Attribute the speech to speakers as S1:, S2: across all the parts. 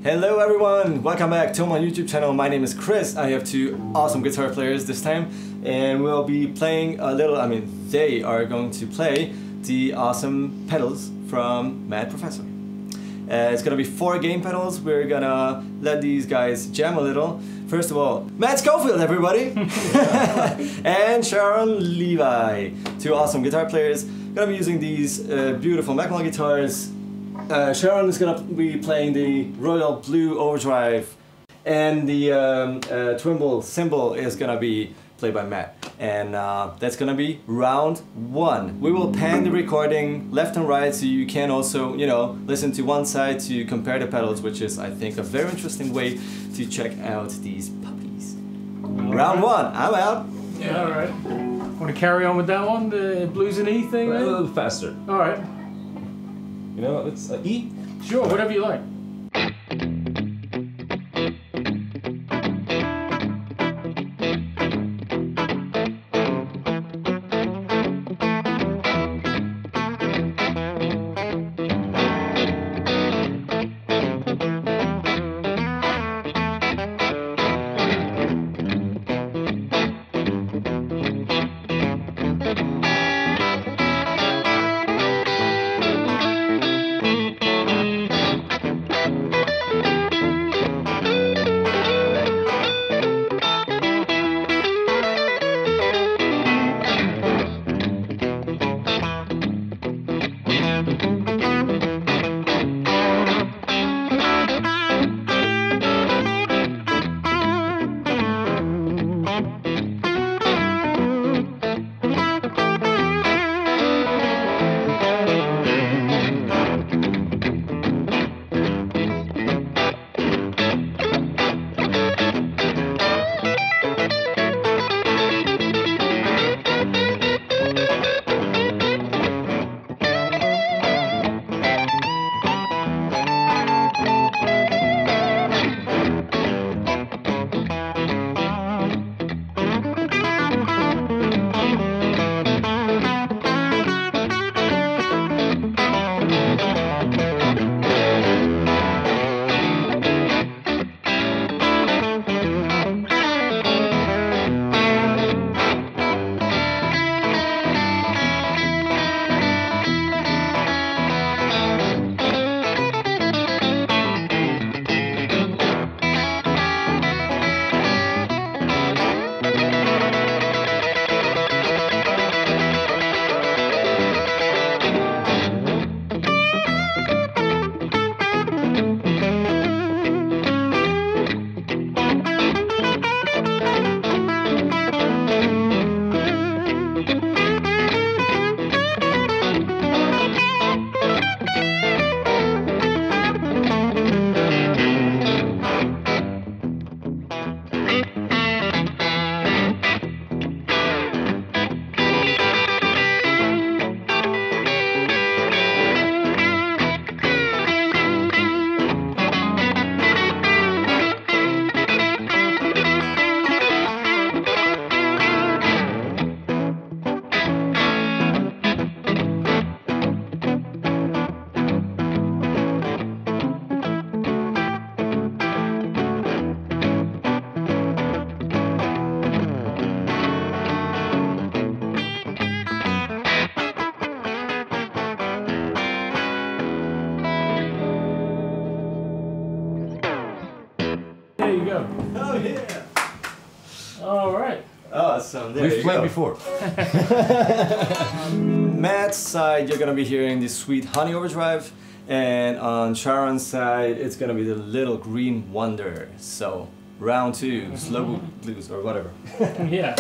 S1: Hello everyone, welcome back to my YouTube channel. My name is Chris. I have two awesome guitar players this time, and we'll be playing a little, they are going to play the awesome pedals from Mad Professor. It's gonna be 4 game pedals. We're gonna let these guys jam a little. First of all, Matt Schofield, everybody! And Sharon Levi, two awesome guitar players. Gonna be using these beautiful Macmillan guitars. Sharon is gonna be playing the Royal Blue Overdrive, and the Twimble Simble is gonna be played by Matt. And that's gonna be round 1. We will pan the recording left and right, so you can also, listen to one side to compare the pedals, which is, I think, a very interesting way to check out these puppies. Round 1, I'm out.
S2: Yeah, alright. Want to carry on with that one, the blues and E thing?
S3: A little faster.
S2: Alright.
S3: You know, it's E?
S2: Sure, whatever you like. There you go.
S1: Oh yeah!
S2: Alright.
S1: Awesome, there
S3: We've
S1: you
S3: played
S1: go.
S3: before.
S1: Matt's side, you're gonna be hearing the Sweet Honey Overdrive, and on Sharon's side, it's gonna be the Little Green Wonder. So, round 2, slow blues or whatever.
S2: Yeah.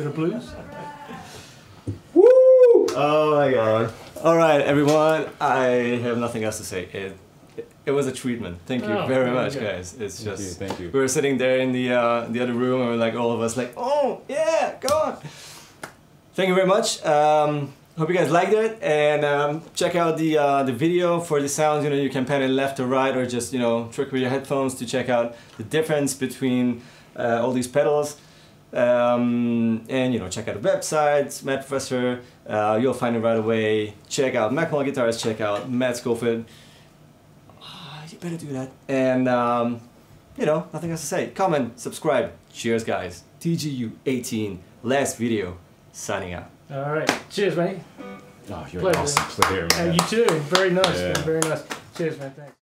S2: the blues.
S1: Woo! Oh my god. Alright, everyone, I have nothing else to say. It was a treatment. Thank you very much, guys. It's just
S3: thank you.
S1: We were sitting there in the other room, and we're like all of us like, oh yeah, go on. Thank you very much. Hope you guys liked it, and check out the video for the sounds. You know, you can pan it left or right, or just trick with your headphones to check out the difference between all these pedals. And check out the website, Matt Professor. You'll find it right away. Check out Macmillan Guitars. Check out Matt Schofield. You better do that. And nothing else to say. Comment, subscribe. Cheers, guys. TGU18. Last video. Signing out.
S2: All right. Cheers, mate.
S3: Oh, you're
S2: Pleasure.
S3: an awesome player, man.
S2: You too. Very nice.
S3: Yeah.
S2: Very nice. Cheers, man. Thanks.